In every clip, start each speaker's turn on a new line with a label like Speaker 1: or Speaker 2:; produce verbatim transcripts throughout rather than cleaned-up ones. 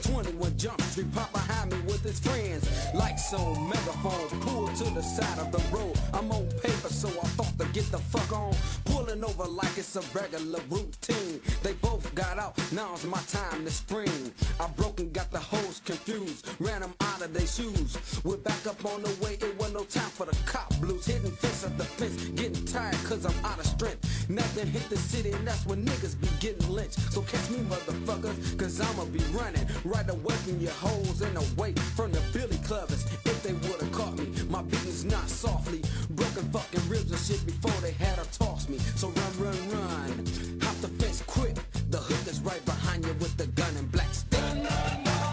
Speaker 1: twenty-one Jump Street, pop behind me with his friends. Lights on, megaphone, pull to the side of the road. I'm on paper, so I thought to get the fuck on. Pulling over like it's a regular routine. They both got out, now it's my time to spring. I broke and got the hoes confused, ran them out of their shoes. We're back up on the way, it wasn't no time for the cop blues. Hitting fence at the fence, getting tired cause I'm out of strength. Nothing hit the city and that's when niggas be getting lynched. So catch me motherfuckers, cause I'ma be running right away from your hoes and away from the billy clubbers. If they would've caught me, my beating's not softly. Broken fucking ribs and shit before they had to toss me. So run, run, run, hop the fence quick. The hook is right behind you with the gun and black stick. Run, run, run.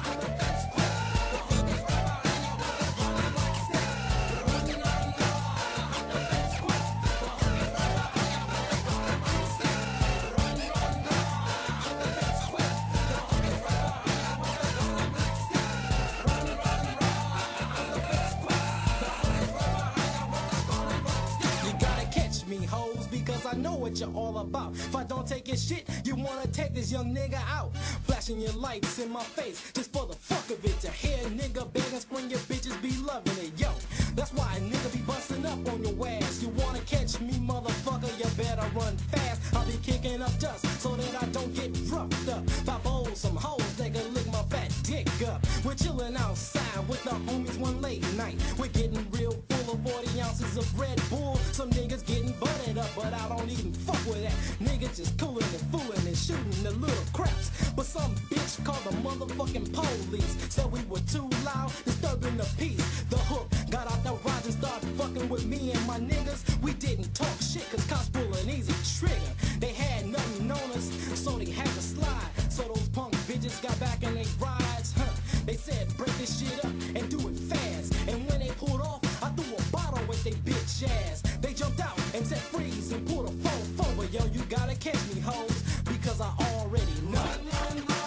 Speaker 1: Because I know what you're all about. If I don't take your shit, you wanna take this young nigga out. Flashing your lights in my face, just for the fuck of it. To hear a nigga beg and scream, your bitches be loving it, yo. That's why a nigga be busting up on your ass. You wanna catch me, motherfucker, you better run fast. I'll be kicking up dust, so that I don't get roughed up by bowls, some hoes that can lick my fat dick up. We're chilling outside with the homies one late night. We're getting real full of forty ounces of Red Bull. Some niggas getting butted up, but I don't even fuck with that. Niggas just cooling and fooling and shooting the little craps. But some bitch called the motherfucking police, said we were too loud, disturbing the peace. The hook got out the ride and started fucking with me and my niggas. We didn't talk shit, cause cops pull an easy trigger. They had nothing on us, so they had to slide. So those punk bitches got back in their rides, huh? They said break this shit up and do it fast. And when they pulled off, I threw a bottle with they bitch ass. They jumped out and said freeze and pulled a phone forward. Yo, you gotta catch me, hoes, because I already know. Run, run, run.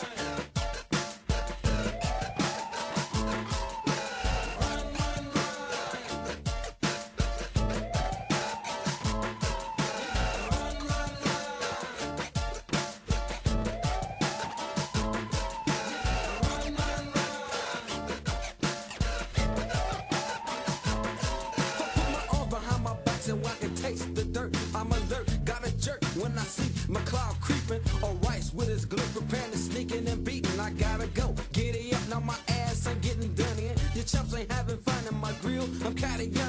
Speaker 1: I'm alert, got a jerk when I see my cloud creeping. Or rice with his glue, preparing to sneaking and beating. I gotta go, get it up, now my ass ain't getting done in. Your chumps ain't having fun in my grill, I'm kinda young.